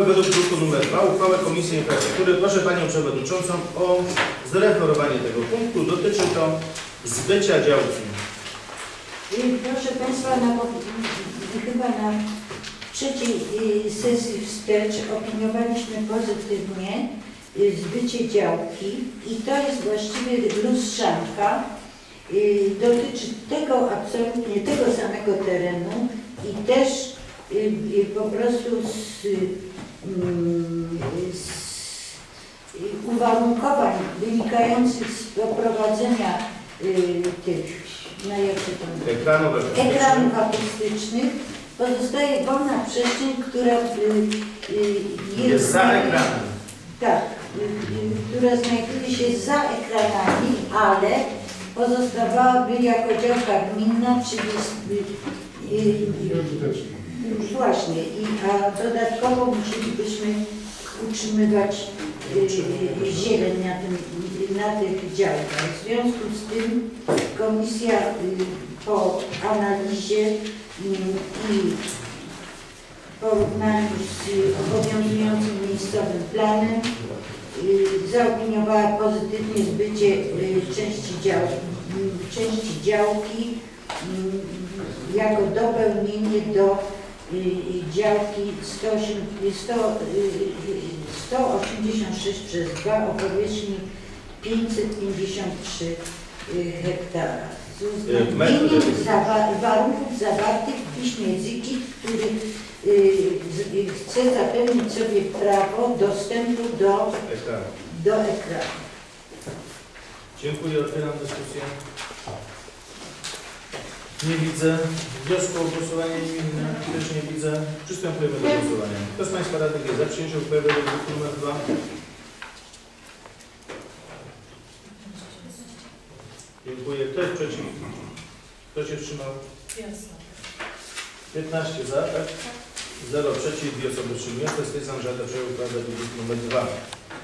Według druku nr 2 uchwałę Komisji Infrastruktury proszę Panią Przewodniczącą o zreferowanie tego punktu. Dotyczy to zbycia działki. Proszę Państwa, chyba na trzeciej sesji wstecz opiniowaliśmy pozytywnie zbycie działki i to jest właściwie lustrzanka. Dotyczy tego absolutnie tego samego terenu i też po prostu z uwarunkowań wynikających z poprowadzenia tych ekranów akustycznych pozostaje wolna przestrzeń, która jest za ekranem. Tak, która znajduje się za ekranami, ale pozostawałaby jako działka gminna, czyli właśnie, a dodatkowo musielibyśmy utrzymywać zieleń na tych działkach. W związku z tym komisja po analizie i porównaniu z obowiązującym miejscowym planem zaopiniowała pozytywnie zbycie części działki jako dopełnienie do działki 186/2 o powierzchni 553 hektara. Z uwzględnieniem warunków zawartych w piśmie ZIKIT, który chce zapewnić sobie prawo dostępu do ekranu. Dziękuję, otwieram dyskusję. Nie widzę wniosku o głosowanie imienne, też nie widzę. Przystępujemy do głosowania. Kto z Państwa radnych jest za przyjęciem uchwały według druku nr 2? Dziękuję. Kto jest przeciw? Kto się wstrzymał? 15 za, tak? 0 przeciw, 2 osoby wstrzymujące. Stwierdzam, że Rada przyjęła uchwałę według druku nr 2.